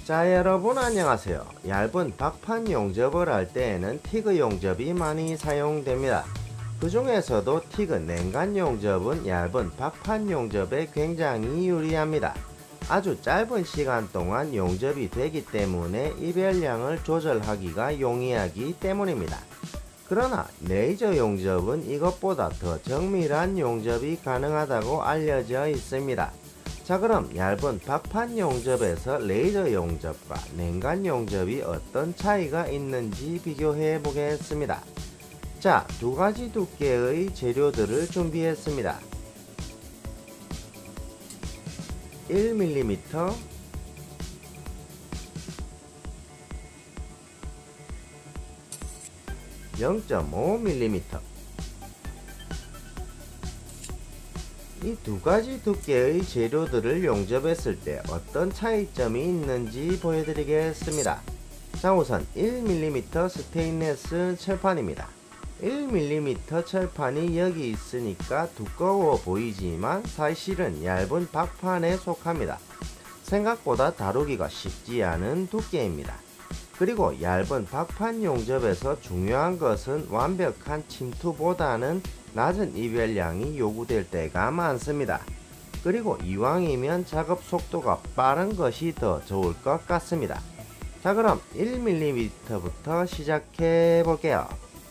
자, 여러분 안녕하세요. 얇은 박판 용접을 할 때에는 티그 용접이 많이 사용됩니다. 그 중에서도 티그 냉간 용접은 얇은 박판 용접에 굉장히 유리합니다. 아주 짧은 시간 동안 용접이 되기 때문에 이별량을 조절하기가 용이하기 때문입니다. 그러나 레이저 용접은 이것보다 더 정밀한 용접이 가능하다고 알려져 있습니다. 자, 그럼 얇은 박판 용접에서 레이저 용접과 냉간 용접이 어떤 차이가 있는지 비교해 보겠습니다. 자, 두 가지 두께의 재료들을 준비했습니다. 1mm, 0.5mm. 이 두 가지 두께의 재료들을 용접했을 때 어떤 차이점이 있는지 보여드리겠습니다. 자, 우선 1mm 스테인리스 철판입니다. 1mm 철판이 여기 있으니까 두꺼워 보이지만 사실은 얇은 박판에 속합니다. 생각보다 다루기가 쉽지 않은 두께입니다. 그리고 얇은 박판 용접에서 중요한 것은 완벽한 침투보다는 낮은 이별량이 요구될 때가 많습니다. 그리고 이왕이면 작업 속도가 빠른 것이 더 좋을 것 같습니다. 자, 그럼 1mm부터 시작해 볼게요.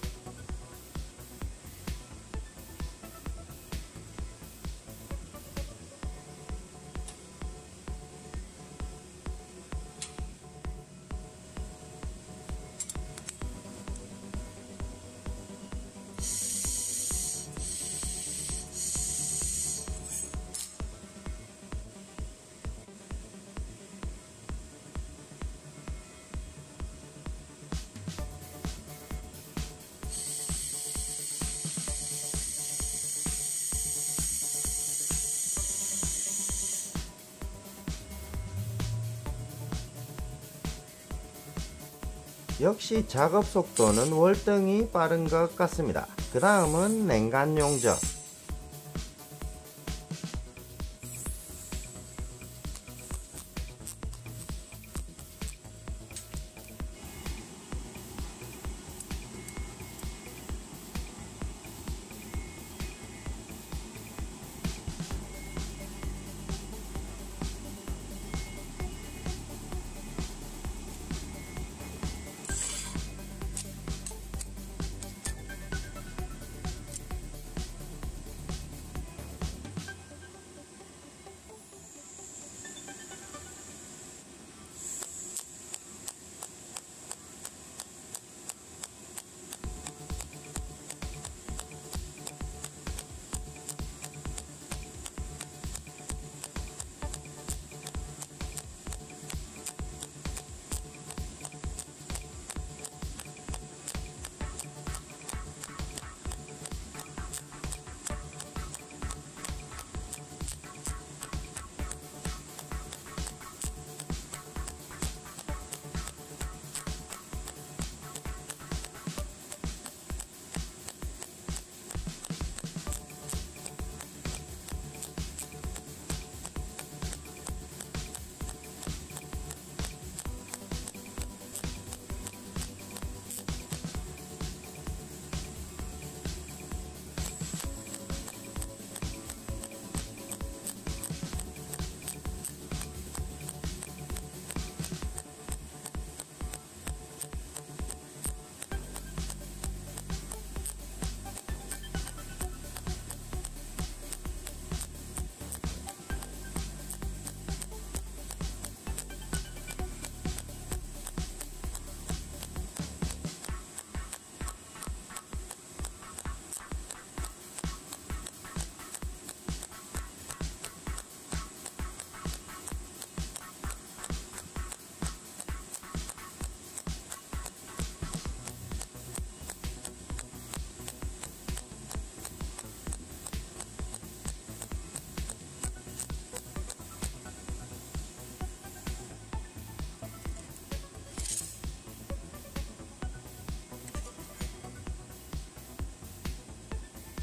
역시 작업 속도는 월등히 빠른 것 같습니다. 그 다음은 냉간 용접.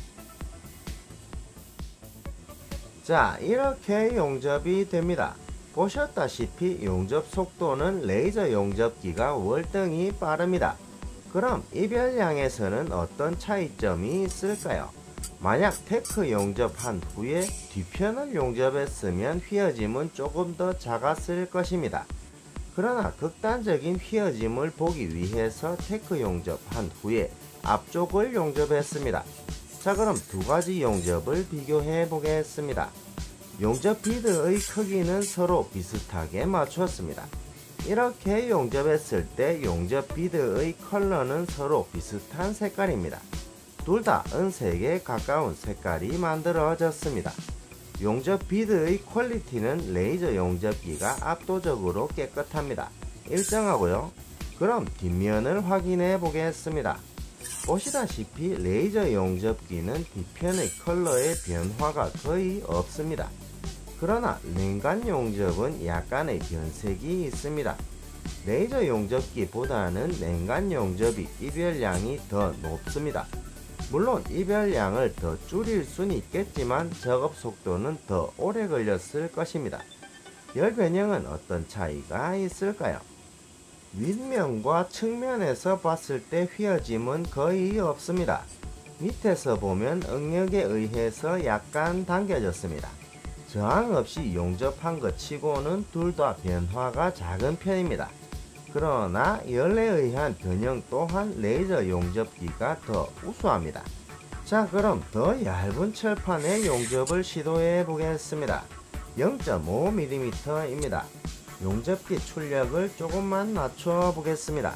자, 이렇게 용접이 됩니다. 보셨다시피 용접 속도는 레이저 용접기가 월등히 빠릅니다. 그럼 이별량에서는 어떤 차이점이 있을까요? 만약 테크 용접한 후에 뒤편을 용접했으면 휘어짐은 조금 더 작았을 것입니다. 그러나 극단적인 휘어짐을 보기 위해서 테크 용접한 후에 앞쪽을 용접했습니다. 자, 그럼 두 가지 용접을 비교해 보겠습니다. 용접 비드의 크기는 서로 비슷하게 맞췄습니다. 이렇게 용접했을 때 용접 비드의 컬러는 서로 비슷한 색깔입니다. 둘 다 은색에 가까운 색깔이 만들어졌습니다. 용접 비드의 퀄리티는 레이저 용접기가 압도적으로 깨끗합니다. 일정하고요. 그럼 뒷면을 확인해 보겠습니다. 보시다시피 레이저 용접기는 뒤편의 컬러의 변화가 거의 없습니다. 그러나 냉간 용접은 약간의 변색이 있습니다. 레이저 용접기보다는 냉간 용접이 이별량이 더 높습니다. 물론 이별량을 더 줄일 수는 있겠지만 작업 속도는 더 오래 걸렸을 것입니다. 열 변형은 어떤 차이가 있을까요? 윗면과 측면에서 봤을 때 휘어짐은 거의 없습니다. 밑에서 보면 응력에 의해서 약간 당겨졌습니다. 저항 없이 용접한 것 치고는 둘 다 변화가 작은 편입니다. 그러나 열에 의한 변형 또한 레이저 용접기가 더 우수합니다. 자, 그럼 더 얇은 철판의 용접을 시도해 보겠습니다. 0.5mm입니다. 용접기 출력을 조금만 낮춰 보겠습니다.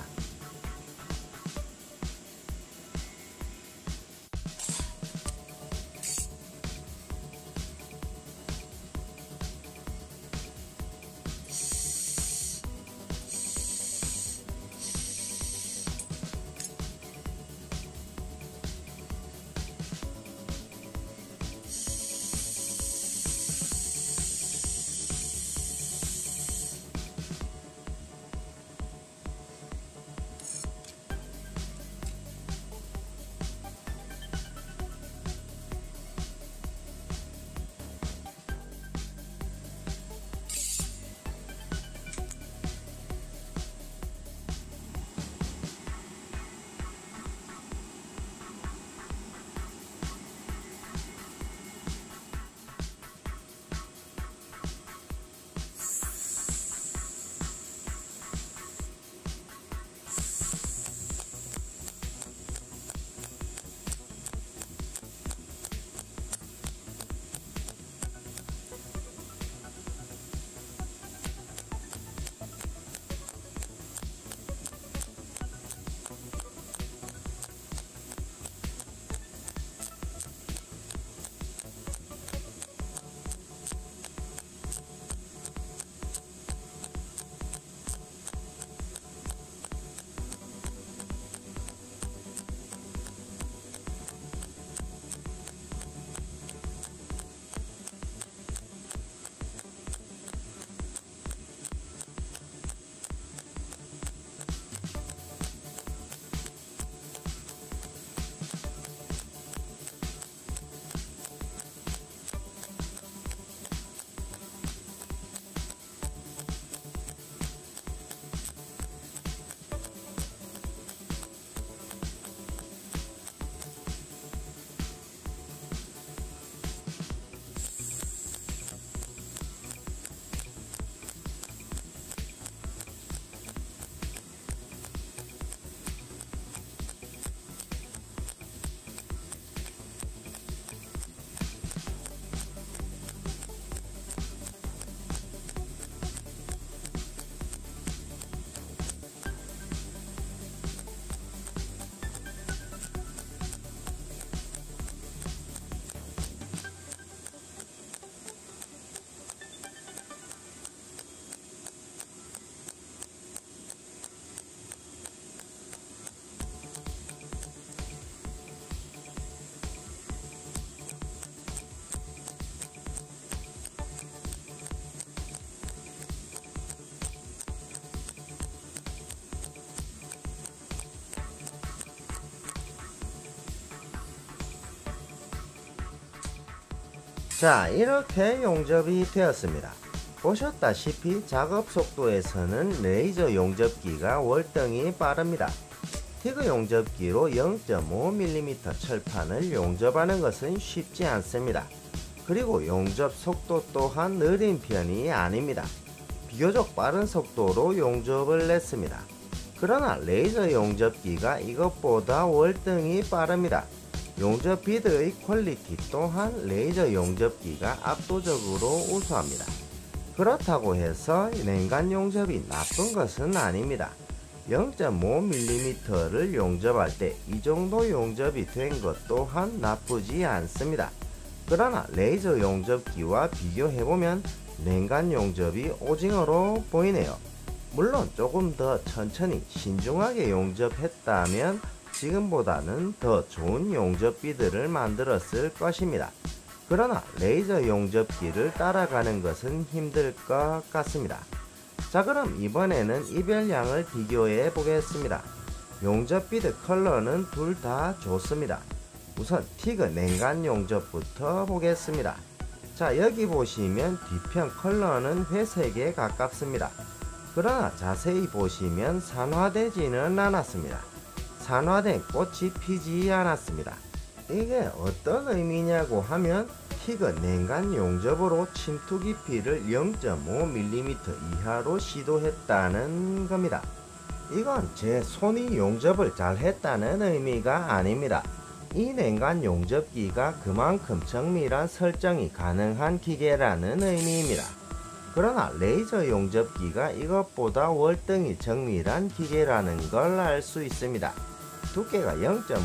자, 이렇게 용접이 되었습니다. 보셨다시피 작업 속도에서는 레이저 용접기가 월등히 빠릅니다. 티그 용접기로 0.5mm 철판을 용접하는 것은 쉽지 않습니다. 그리고 용접 속도 또한 느린 편이 아닙니다. 비교적 빠른 속도로 용접을 냈습니다. 그러나 레이저 용접기가 이것보다 월등히 빠릅니다. 용접 비드의 퀄리티 또한 레이저 용접기가 압도적으로 우수합니다. 그렇다고 해서 냉간 용접이 나쁜 것은 아닙니다. 0.5mm를 용접할 때 이 정도 용접이 된 것 또한 나쁘지 않습니다. 그러나 레이저 용접기와 비교해보면 냉간 용접이 오징어로 보이네요. 물론 조금 더 천천히 신중하게 용접했다면 지금보다는 더 좋은 용접비들을 만들었을 것입니다. 그러나 레이저 용접기를 따라가는 것은 힘들 것 같습니다. 자, 그럼 이번에는 이별량을 비교해 보겠습니다. 용접비드 컬러는 둘 다 좋습니다. 우선 티그 냉간 용접부터 보겠습니다. 자, 여기 보시면 뒤편 컬러는 회색에 가깝습니다. 그러나 자세히 보시면 산화되지는 않았습니다. 산화된 꽃이 피지 않았습니다. 이게 어떤 의미냐고 하면 티그 냉간 용접으로 침투 깊이를 0.5mm 이하로 시도했다는 겁니다. 이건 제 손이 용접을 잘 했다는 의미가 아닙니다. 이 냉간 용접기가 그만큼 정밀한 설정이 가능한 기계라는 의미입니다. 그러나 레이저 용접기가 이것보다 월등히 정밀한 기계라는 걸 알 수 있습니다. 두께가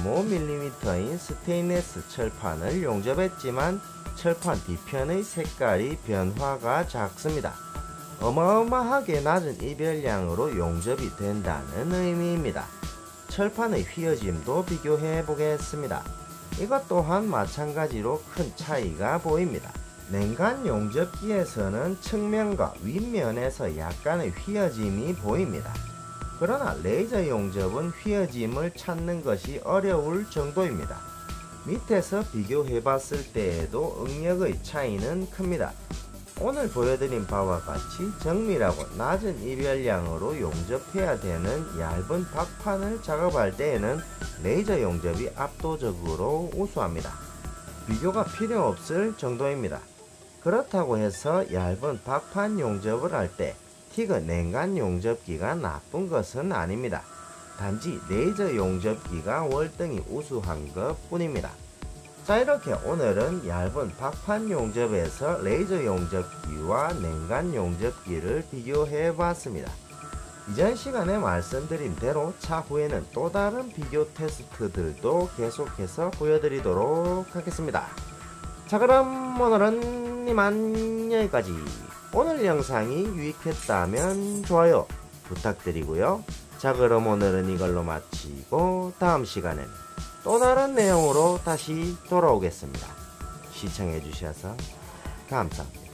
0.5mm인 스테인리스 철판을 용접했지만 철판 뒤편의 색깔이 변화가 작습니다. 어마어마하게 낮은 이별량으로 용접이 된다는 의미입니다. 철판의 휘어짐도 비교해 보겠습니다. 이것 또한 마찬가지로 큰 차이가 보입니다. 냉간 용접기에서는 측면과 윗면에서 약간의 휘어짐이 보입니다. 그러나 레이저 용접은 휘어짐을 찾는 것이 어려울 정도입니다. 밑에서 비교해 봤을 때에도 응력의 차이는 큽니다. 오늘 보여드린 바와 같이 정밀하고 낮은 이별량으로 용접해야 되는 얇은 박판을 작업할 때에는 레이저 용접이 압도적으로 우수합니다. 비교가 필요 없을 정도입니다. 그렇다고 해서 얇은 박판 용접을 할 때 티그 냉간 용접기가 나쁜 것은 아닙니다. 단지 레이저 용접기가 월등히 우수한 것 뿐입니다. 자, 이렇게 오늘은 얇은 박판 용접에서 레이저 용접기와 냉간 용접기를 비교해 봤습니다. 이전 시간에 말씀드린 대로 차후에는 또 다른 비교 테스트들도 계속해서 보여드리도록 하겠습니다. 자, 그럼 오늘은 이만 여기까지. 오늘 영상이 유익했다면 좋아요 부탁드리고요. 자, 그럼 오늘은 이걸로 마치고 다음 시간엔 또 다른 내용으로 다시 돌아오겠습니다. 시청해 주셔서 감사합니다.